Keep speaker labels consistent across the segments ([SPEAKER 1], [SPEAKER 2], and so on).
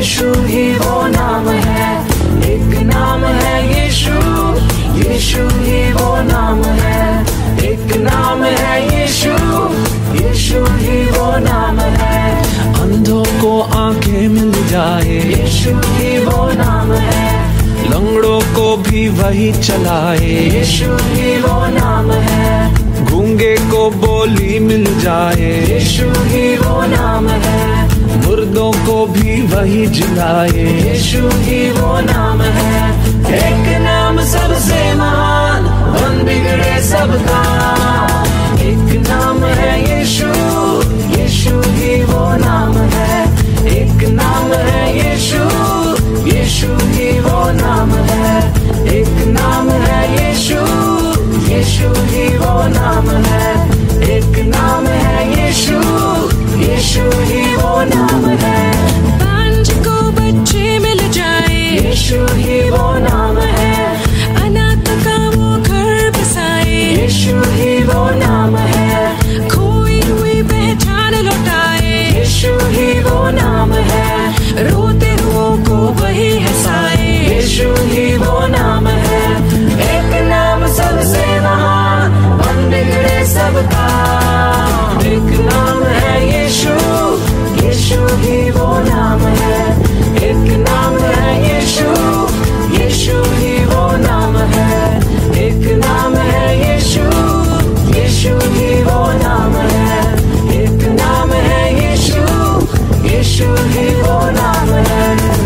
[SPEAKER 1] यीशु ही वो नाम है, एक नाम है यीशु, यीशु ही वो नाम है, एक नाम है यीशु, यीशु ही वो नाम है। अंधों को आंखें मिल जाए, यीशु ही वो नाम है, लंगड़ों को भी वही चलाए, यीशु ही वो नाम है, गूंगे को बोली मिल जाए, यीशु ही वो नाम है, मुर्दों को भी वही जिलाए, यीशु ही वो नाम है। एक नाम सबसे महान, मन बिगड़े सबका, एक नाम है यीशु, यीशु ही वो नाम है, एक नाम है यीशु, यीशु ही वो नाम है, एक नाम है यीशु, यीशु ही वो नाम है, एक नाम है यीशु, यीशु ही वो नाम है।
[SPEAKER 2] बांझ को बच्चे मिल जाए,
[SPEAKER 1] यीशु ही वो नाम है,
[SPEAKER 2] अनाथ का वो घर बसाए,
[SPEAKER 1] यीशु ही वो नाम है,
[SPEAKER 2] खोई हुई पहचान लौटाए,
[SPEAKER 1] यीशु ही वो नाम है,
[SPEAKER 2] रोते हुओं को वही हंसाए,
[SPEAKER 1] यीशु ही वो नाम है। एक नाम सबसे महान, मन बिगड़े सबका, एक नाम है यीशु, यीशु ही वो नाम है, एक नाम है यीशु, यीशु ही वो नाम है, एक नाम है यीशु, यीशु ही वो नाम है, एक नाम है यीशु, यीशु ही वो नाम है।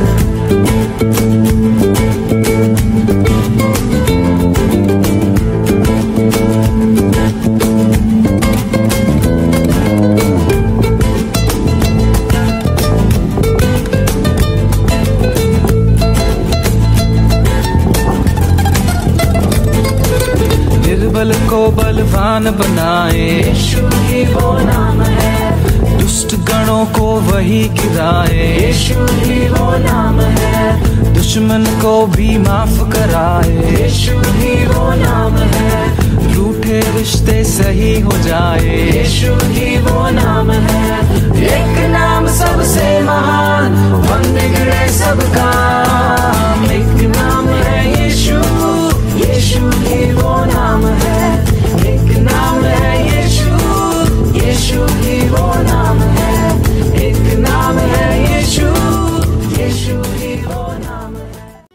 [SPEAKER 1] निर्बल को बलवान बनाए, यीशु ही वो नाम है, दुष्ट गणों को वही गिराए, यीशु ही वो नाम है, दुश्मन को भी माफ कराए, यीशु ही वो नाम है, रूठे रिश्ते सही हो जाए, यीशु ही वो नाम है। एक नाम सबसे महान, मन बिगड़े सबका, एक नाम है यीशु, यीशु ही वो नाम है, एक नाम है यीशु, यीशु ही वो नाम है, एक नाम है यीशु, यीशु ही वो नाम है।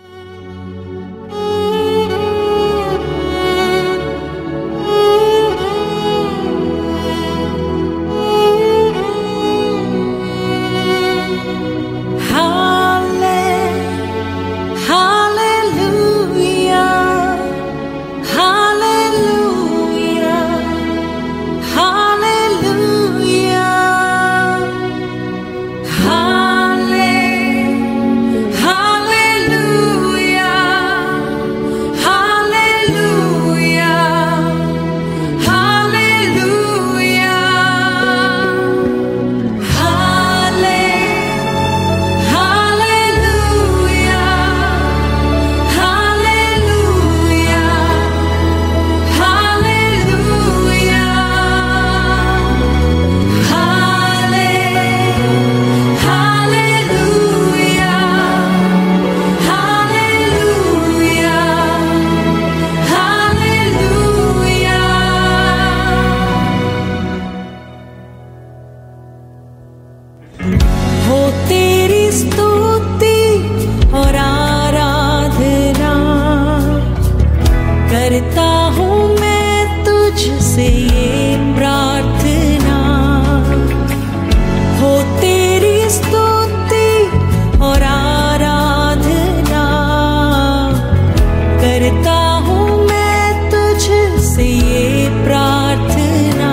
[SPEAKER 2] करता हूँ मैं तुझसे ये प्रार्थना, हो तेरी स्तुति और आराधना। करता हूँ मैं तुझसे ये प्रार्थना,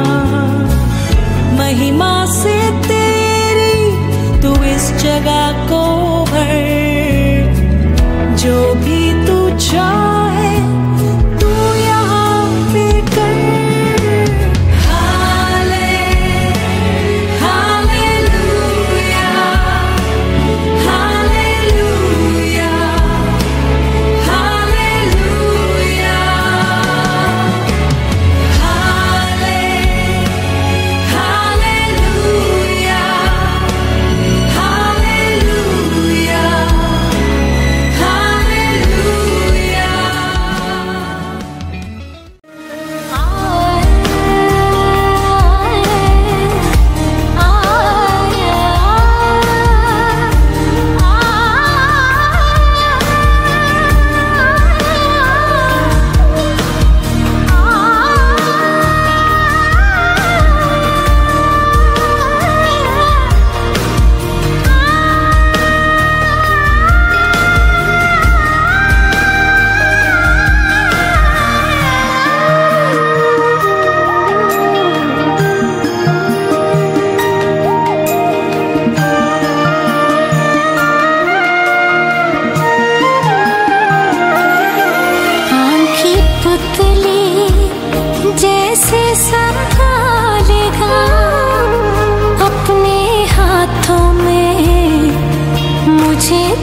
[SPEAKER 2] महिमा से तेरी तू इस जगह को भर, जो भी तू चाहे तू यहाँ पे कर। हालेलुया, हालेलुया, हालेलुया, हालेलुया, हालेलुया,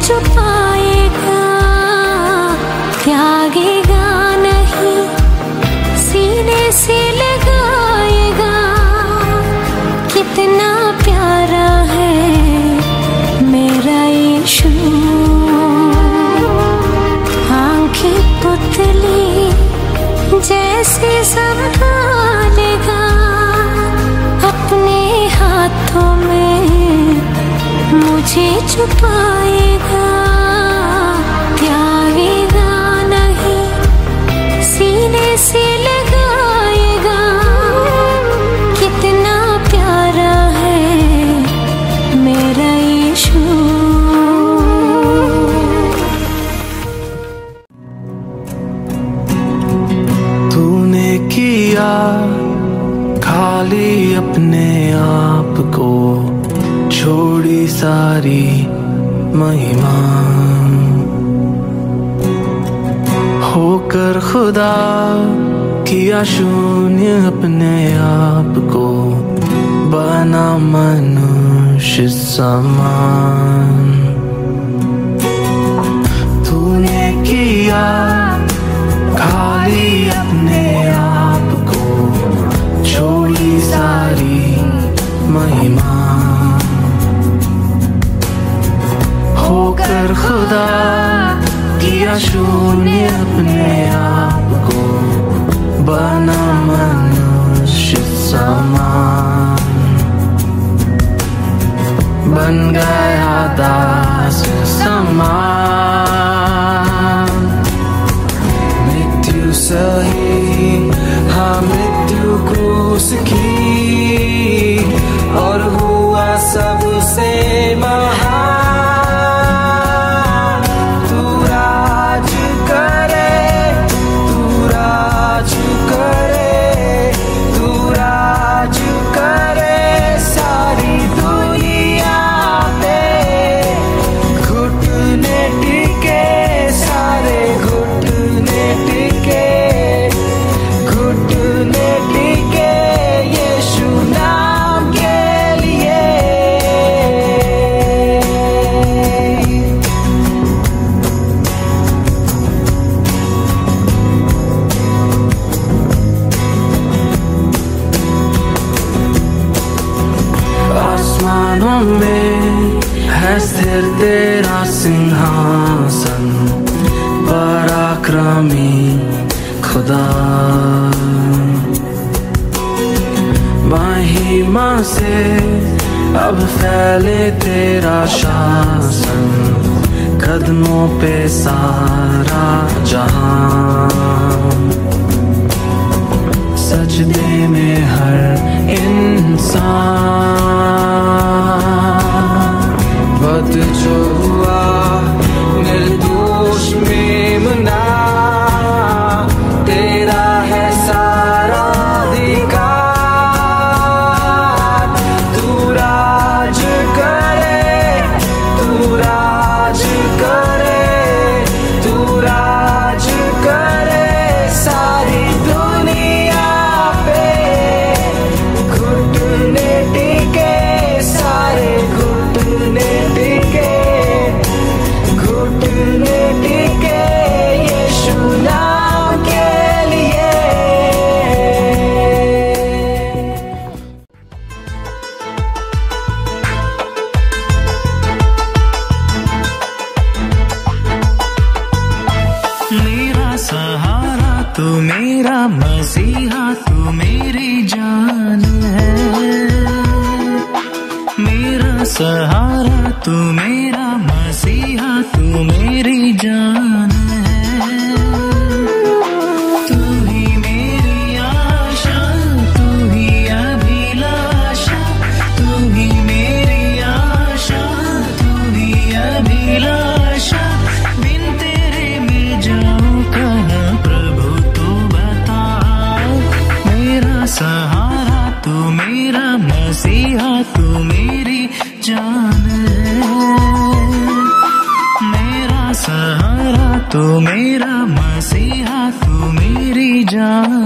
[SPEAKER 2] छुपाएगा, त्यागेगा नहीं, सीने से लगाएगा। कितना प्यारा है मेरा यीशु, आंखें पुतली जैसे संभालेगा, अपने हाथों में मुझे छुपाएगा। त्यागेगा नहीं, सीने से लगाएगा। कितना प्यारा है मेरा यीशु।
[SPEAKER 1] तूने किया खाली अपने आप को, छोड़ी सारी महिमा, होकर खुदा किया शून्य अपने आप को, बना मनुष्य समान। तूने किया खाली अपने आप को, छोड़ी सारी महिमा, होकर खुदा किया शून्य अपने आप को, बना मनुष्य समान, बन गया दास समान। मृत्यु सही, हाँ मृत्यु क्रूस की, और हुआ सबसे महान। में है स्थिर तेरा सिंहासन, पराक्रमी खुदा। महिमा से अब फैले तेरा शासन, कदमों पे सारा जहां। सजदे में हर इंसान, वध जो हुआ निर्दोष मेमना, तेरा है सारा अधिकार। तू राज करे, तू राज करे, तू राज करे सारी दुनिया पे। घुटने टिके सारे, घुटने टिके, घुटने टिके यीशु नाम के लिए।
[SPEAKER 3] मेरा सहारा तू, मेरा मसीहा तू, मेरी जान है। मेरा सहारा तू, मेरा मसीहा तू, मेरी जान है। तू ही मेरी आशा, तू ही अभिलाषा, तू ही मेरी आशा, तू ही अभिलाषा। बिन तेरे मैं जाऊं कहाँ प्रभु तू बता। मेरा सहारा तू, मेरा मसीहा तू, मेरी जान है। मेरा सहारा तू, मेरा मसीहा तू, मेरी जान।